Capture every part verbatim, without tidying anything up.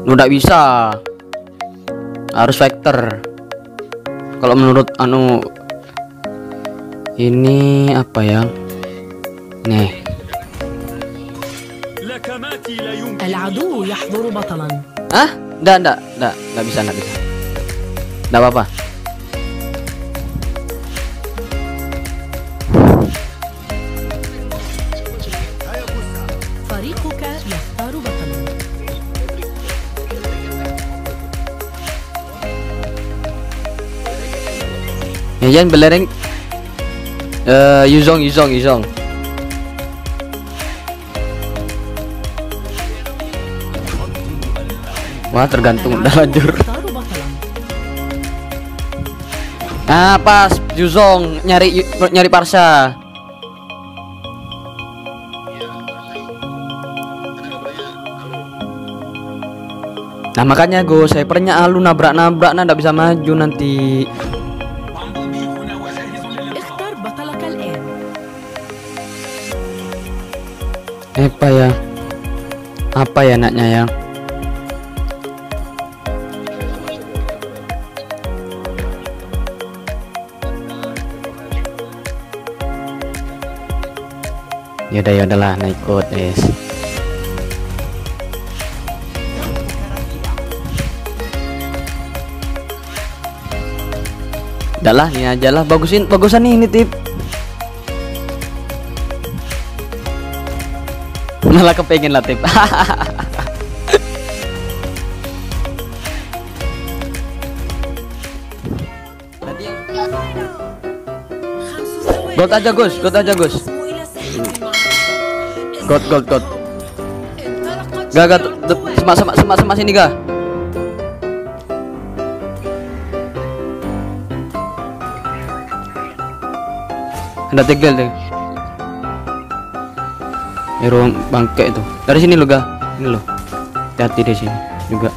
Udah bisa. Harus vector. Kalau menurut anu ini apa ya? Nih. العدو يحضر بطلا. Hah? Nggak, nggak, nggak, nggak bisa, nggak bisa. Nggak apa-apa. فريقك يختار بطلا. Ya jangan belereng. Eh, Yuzong, Yuzong, Yuzong. Wah, tergantung udah lanjur. يختار بطلا. Ah, pas Yuzong nyari nyari Parsa. Nah makanya go saya pernya lu nabrak-nabrak nah nggak bisa maju nanti. اختر بطلك الآن. Apa ya? Apa ya naknya ya? Yaudah ya udahlah, nah ikut guys. Udahlah ini aja lah, bagusin bagusan nih ini tip. Malah kepengen lah tip. Gold aja Gus, gold aja Gus. Gold gold gold. Gak gak semak semak semak semak sini gak. Ada tegel deh. Hero bangke itu. Dari sini lo gak. Ini lo. Hati-hati di sini juga.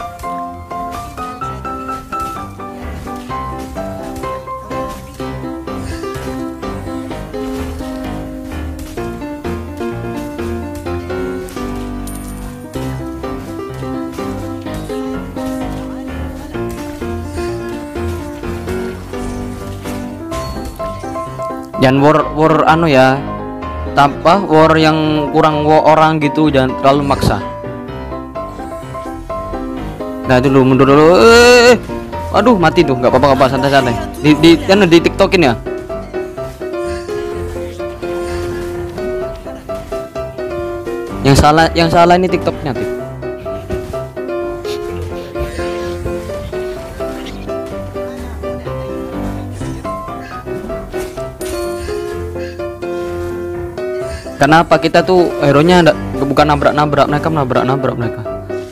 Jangan war war anu ya, tanpa war yang kurang war orang gitu, jangan terlalu maksa. Nah itu dulu mundur dulu. Eh, aduh mati tuh, nggak apa-apa, nggak apa, santai-santai. Di di kan di tiktokin ya. Yang salah yang salah ini tiktoknya tuh. Kenapa kita tuh hero-nya ndak bukan nabrak-nabrak mereka, nabrak-nabrak mereka.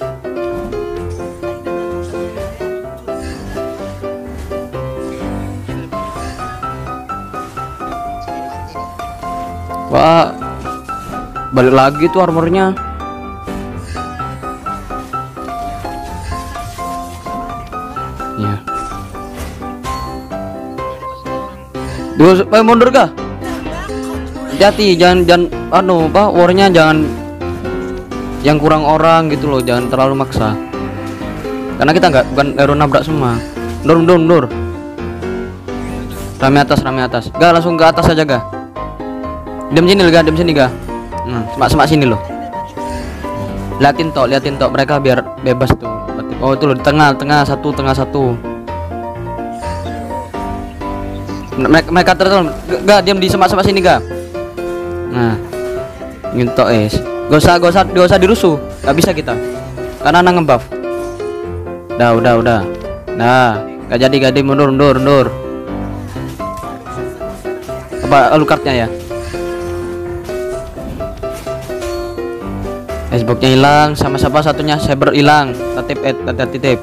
Wah, balik lagi tuh armornya. Ya. Dua, eh, mundur kah? Hati-hati, jangan jangan anu apa warnya jangan yang kurang orang gitu loh, jangan terlalu maksa karena kita nggak bukan hero nabrak semua. Mundur mundur mundur, rame atas rame atas, gak langsung ke atas aja gak, diam sini gak, diam sini gak. Hmm, semak semak sini loh, liatin tok liatin tok mereka biar bebas tuh. Oh itu loh di tengah tengah satu tengah satu mereka mereka terus gak diam di semak semak sini gak. Nah, ngintok es. Gak usah, gak usah, gak usah dirusuh. Gak bisa kita. Karena anak ngebuff. Udah, udah, udah. Nah, gak jadi, gak jadi, mundur, mundur, mundur. Apa alucardnya ya? Xboxnya hilang, sama siapa satunya Saber hilang. Tatip, eh, tatip, titip.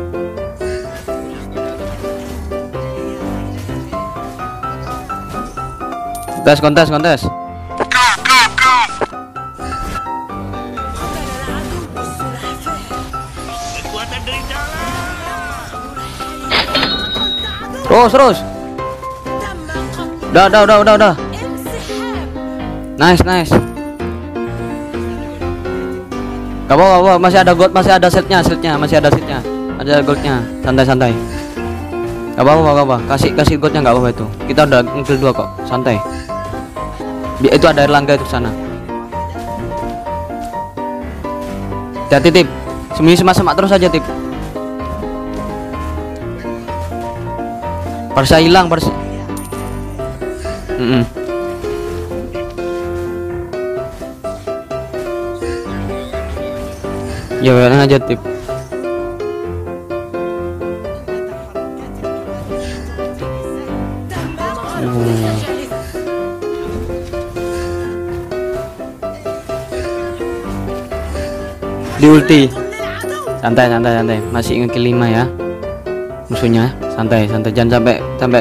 Kontes, kontes, kontes. Terus terus. Udah udah udah udah udah. Nice nice. Gak apa-apa, masih ada gold, masih ada setnya, setnya, masih ada setnya, ada goldnya, santai-santai. Gak apa-apa, gak apa, kasih kasih goldnya gak apa-apa itu. Kita udah ngekill dua kok, santai. Itu ada Erlangga itu sana. Hati Tip, sembunyi semak-semak terus aja Tip. Parsa hilang, Parsa. Mm -mm. Ya udah aja Tip. Hmm. Di ulti. Santai santai santai. Masih ngekill lima ya. Musuhnya santai santai, jangan sampai sampai.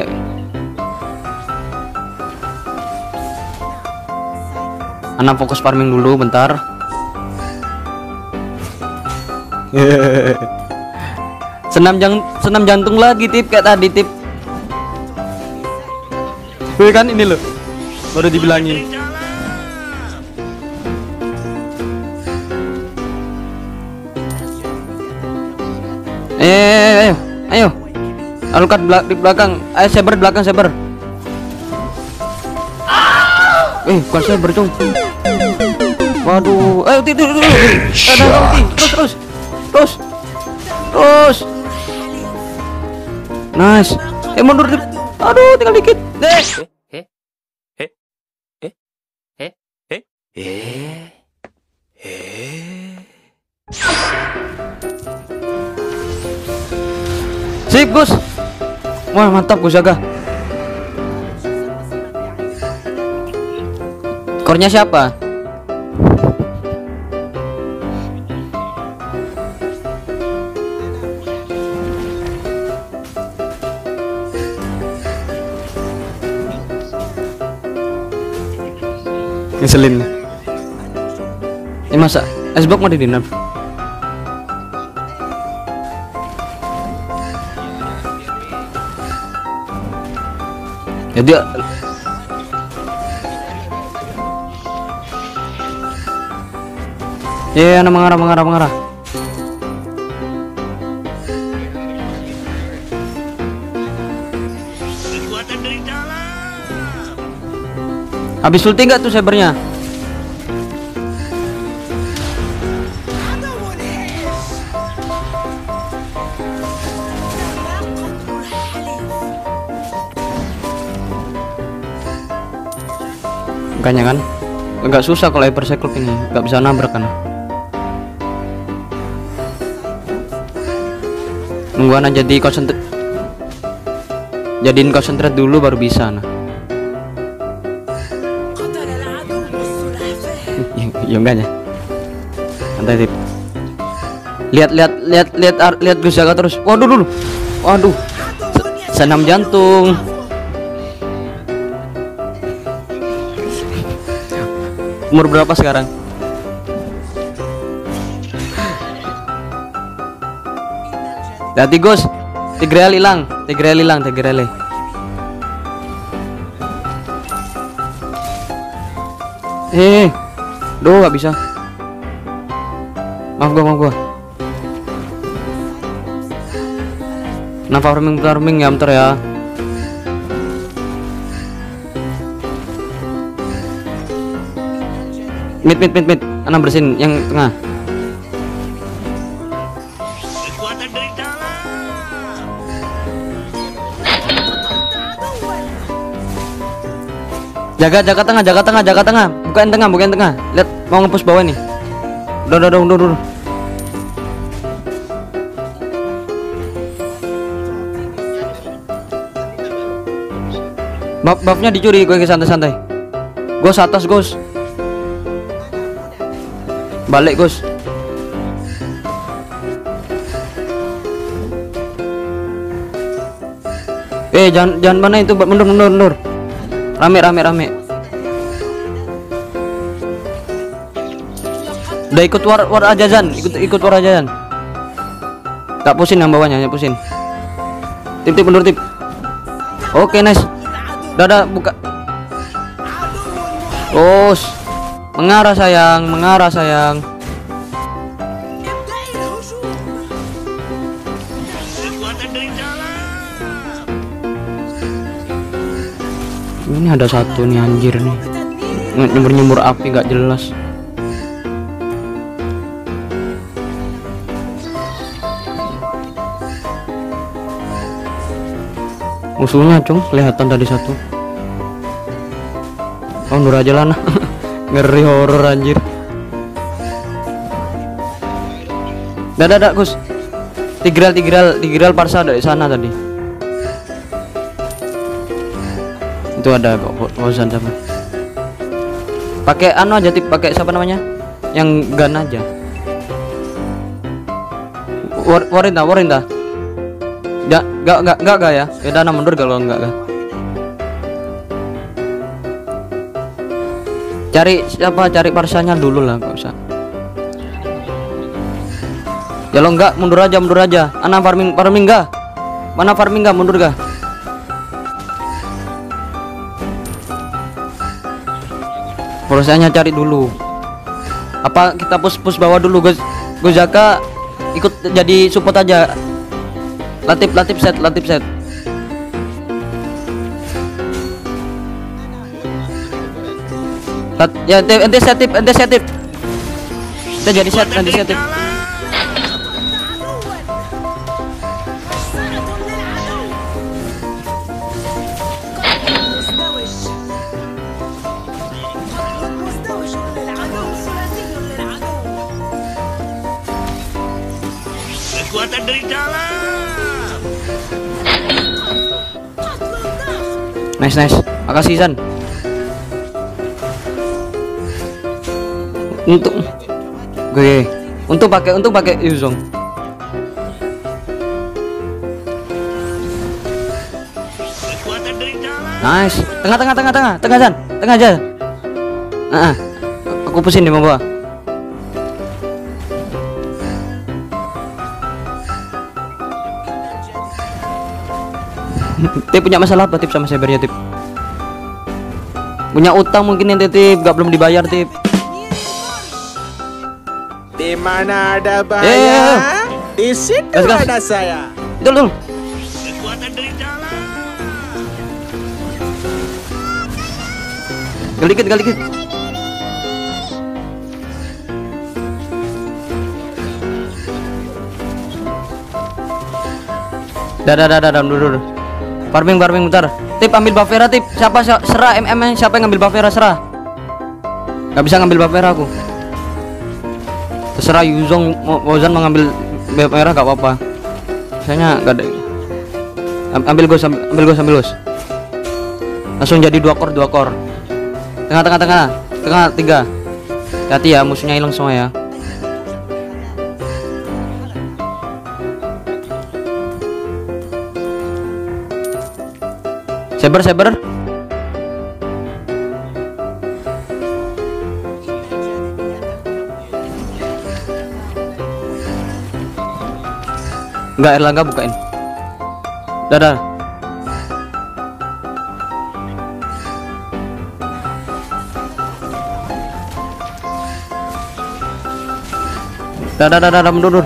Anak fokus farming dulu bentar. senam jang senam jantung lagi Tip, kayak tadi Tip. Wih kan ini loh, baru dibilangin. Eh, ayo, ayo. Alukat belak di belakang. Ayo saber belakang saber. Eh, bukan saber dong. Waduh, ayo tidur dulu. Ada ulti, terus terus. Terus. Terus. Nice. Eh mundur. Aduh, tinggal dikit. Deh. Eh. Eh. Eh. Eh. Eh. Eh. Eh. Sip, Gus. Wah, mantap Gus Jaga. Kornya siapa? Ngeselin. Ini masa Xbox mau di-dinner? Jadi ya, yeah, mengarah mengarah mengarah. Kekuatan dari dalam. Habis ulti nggak tuh sabernya? Makanya kan agak susah kalau hyper cycle ini, nggak bisa nabrak kan. Nungguan aja di konsentrate, jadiin konsentrate dulu baru bisa nah. Ya enggak ya, santai Tip. Lihat lihat lihat lihat lihat Gus Jaga terus. Waduh dulu, waduh, senam jantung. Umur berapa sekarang? Hati Gus, Tigreal hilang, Tigreal hilang, Tigreal. Eh, duh nggak bisa. Maaf gua, maaf gua. Nah farming farming ya bentar ya. Mid mid mid mid, anak bersihin yang tengah. Kekuatan dari dalam. Jaga jaga tengah, jaga tengah, jaga tengah. Bukain tengah, bukain tengah. Lihat mau ngepush bawah nih. Udah udah udah udah. udah. Buff buffnya dicuri, gue ke santai-santai. Gus atas Gus. Balik Gus. Eh jangan jangan mana itu, mundur mundur mundur. Rame rame rame. Udah ikut war war ajazan, ikut ikut war ajazan. Tak pusin yang bawahnya, ya pusin. Tip tip mundur tip. Oke nice. Dadah buka. Terus mengarah sayang, mengarah sayang. Ini ada satu nih anjir nih. Nyembur-nyembur api gak jelas. Musuhnya cung kelihatan tadi satu. Oh nur aja lah nah. Ngeri horor anjir. Dadah dak Gus. Tigral tigral tigral parsa dari sana tadi. Itu ada kok Fauzan siapa? Pakai anu aja tip, pakai siapa namanya? Yang gun aja. War, warin dah, warin dah. Ya, enggak enggak enggak enggak ya. Ya dana mundur kalau enggak enggak. Cari siapa? Cari parsanya dulu lah, enggak usah. Kalau enggak mundur aja, mundur aja. Ana farming farming enggak? Mana farming enggak? Mundur enggak? Prosesnya cari dulu. Apa kita push push bawah dulu, Gus? Gus Zaka ikut jadi support aja. Latif Latif set, Latif set. Lat, ya ente setip, ente setip. Kita jadi set, nanti setip. Kekuatan dari dalam. Nice nice. Makasih San. Untuk gue untuk pakai untuk pakai Yuzong. Kekuatan dari dalam. Nice. Tengah tengah tengah tengah tengah San. Tengah aja. Ah, aku pusing di bawah. Tip punya masalah apa Tip sama cybernya Tip? Punya utang mungkin ente Tip, gak belum dibayar Tip. Di mana ada bahaya, Eh, eh, eh. di situ Gas, gas. ada saya. Dulu dulu. Kekuatan dari dalam. Gali dikit, gali dikit. Dah dah dah dah dah dulu dulu. Farming farming bentar. Tip ambil buffera Tip. Siapa siapa serah M M siapa yang ngambil buffera serah. Gak bisa ngambil buffera aku. Terserah Yuzong mau Fauzan mengambil buffera gak apa-apa. Misalnya gak ada. Am- Ambil Gus, ambil, ambil Gus, ambil Gus. Langsung jadi dua core, dua core. Tengah tengah tengah. Tengah tiga. Hati ya musuhnya hilang semua ya. Saber saber. Enggak Erlangga bukain. Dadah. Dadah dadah dadah mundur.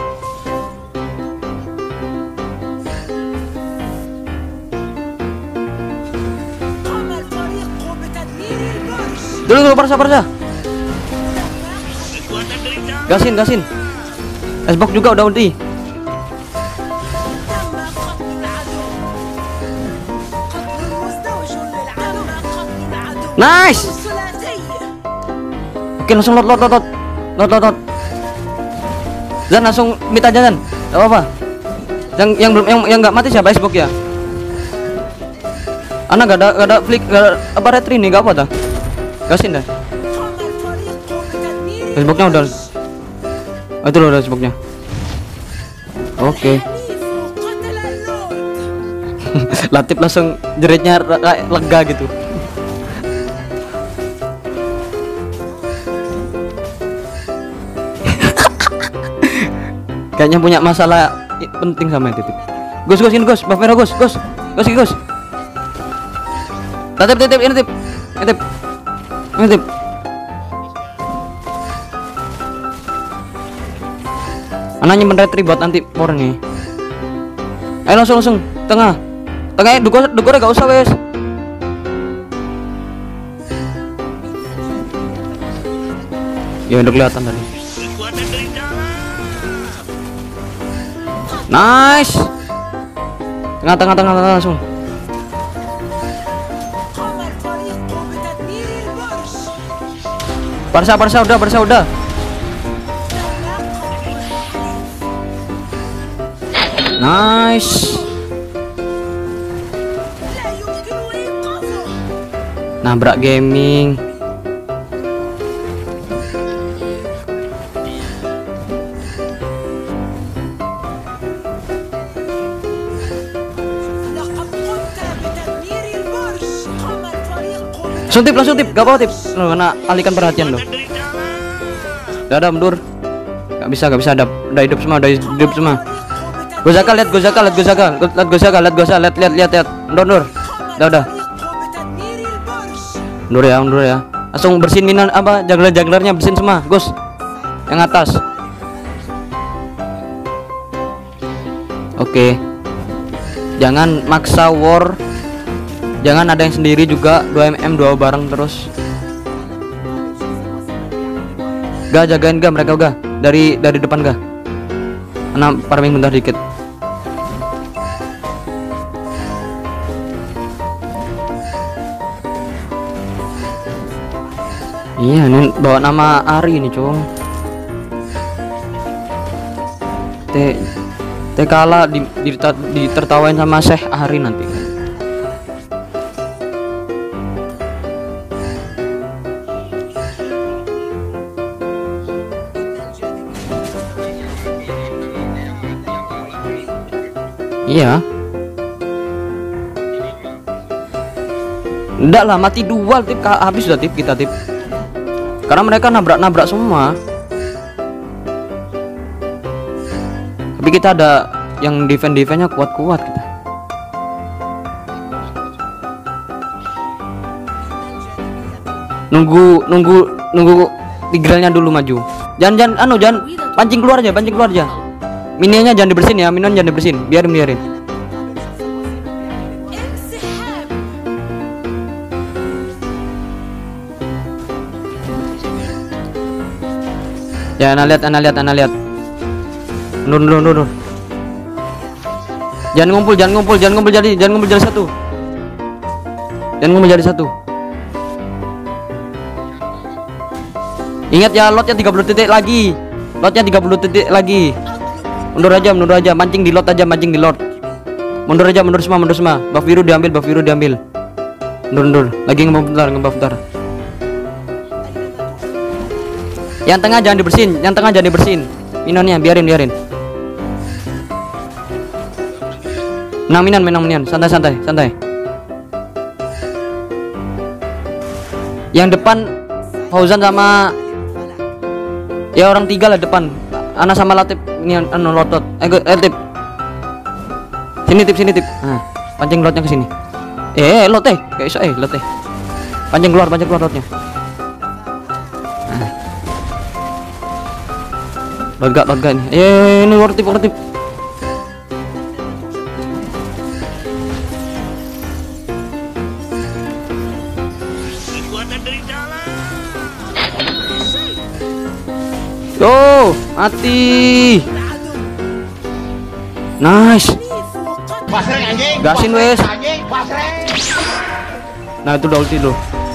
Dulu dulu parsa parsa. Kekuatan dari dalam. Gasin gasin. Xbox juga udah ulti. Nice. Oke langsung lot lot lot lot lot lot lot. Zan langsung mid aja Zan. Gak apa-apa. Yang yang belum yang yang nggak mati siapa Xbox ya? Anak gak ada gak ada flick gak ada apa retri nih gak apa dah. Gasin dah. Xboxnya udah. Oh, itu loh udah Xboxnya. Oke. Latif langsung jeritnya lega gitu. Kayaknya punya masalah penting sama itu. Gus Gus ini Gus, buffera Gus, Gus, Gus ini Gus. Tatip titip ini tip, ini tip, ini tip. Anaknya menretri buat nanti por nih. Ayo langsung langsung tengah, tengahnya dukor dukornya gak usah wes. Ya udah kelihatan tadi. Kekuatan dari dalam. Nice. Tengah tengah tengah tengah langsung. Barca Barca udah Barca udah. Nice. Nabrak gaming. Langsung tip, langsung tip, gak apa tip. Lo kena alihkan perhatian lo. Dari dalam. Udah ada mundur. Gak bisa, gak bisa ada. Udah hidup semua, udah hidup semua. Gozaka lihat, Gozaka lihat, Gozaka lihat, Gozaka lihat, Gozaka lihat, lihat, lihat, lihat. Mundur, mundur. Udah, udah. Mundur ya, mundur ya. Langsung bersihin minan apa? Jagler-jaglernya bersihin semua, Gus. Yang atas. Oke. Jangan maksa war. Jangan ada yang sendiri juga. Dua mm dua bareng terus. Gak jagain gak mereka gak dari dari depan gak. Anak farming bentar dikit. Iya ini bawa nama Ari nih cung. T T kalah di, di, ditertawain sama Syekh Ari nanti. Iya. Enggak lah, mati dua tip, habis sudah tip kita tip. Karena mereka nabrak-nabrak semua. Tapi kita ada yang defend-defendnya kuat-kuat kita. Nunggu nunggu nunggu Tigralnya dulu maju. Jangan jangan anu jangan pancing keluar aja, pancing keluar aja. Minionnya jangan dibersihin ya, minion jangan dibersihin, biarin biarin. Ya, ana lihat, ana lihat, ana lihat. Nur, nur, nur, nur. Jangan ngumpul, jangan ngumpul, jangan ngumpul jadi, jangan ngumpul jadi satu. Jangan ngumpul jadi satu. Ingat ya, lotnya tiga puluh titik lagi. Lotnya tiga puluh titik lagi. Mundur aja, mundur aja, mancing di lot aja, mancing di lot. Mundur aja, mundur semua, mundur semua. Buff biru diambil, buff biru diambil. Mundur, mundur. Lagi ngebuff bentar, ngebuff bentar. Yang tengah jangan dibersihin, yang tengah jangan dibersihin. Minonnya biarin, biarin. Menang minon, menang minon. Santai, santai, santai. Yang depan Fauzan sama ya orang tiga lah depan. Ana sama Latif ini anu lotot. Eh, eh tip. Sini tip, sini tip. Nah, pancing lotnya ke sini. Eh, lot eh, kayak iso eh, lot eh. Pancing keluar, pancing keluar lotnya. Nah. Lot gak, lot gak nih. Eh, ini war tip, war tip. Kekuatan dari dalam. Yo, mati. Nice. Gasin wes. Nah itu udah ulti lo.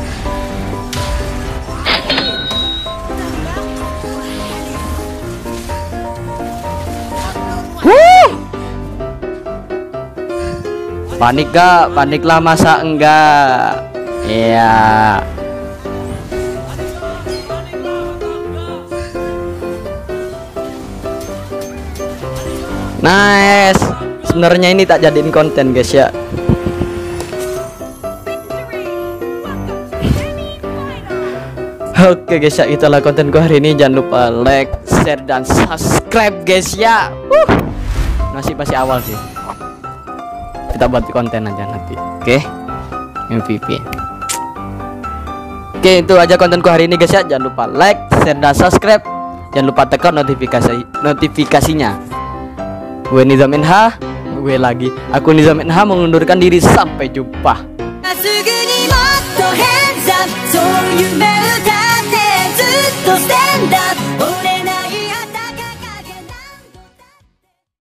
Wuh. Panik gak? Panik lah masa enggak? Iya. Nice. Sebenarnya ini tak jadiin konten guys ya. Oke guys ya, itulah kontenku hari ini. Jangan lupa like, share dan subscribe guys ya. uh. Masih masih awal sih. Kita buat konten aja nanti. Oke, M V P. Oke, itu aja kontenku hari ini guys ya. Jangan lupa like, share dan subscribe. Jangan lupa tekan notifikasi notifikasinya. Gue Nizam N H, gue lagi. Aku Nizam N H mengundurkan diri. Sampai jumpa.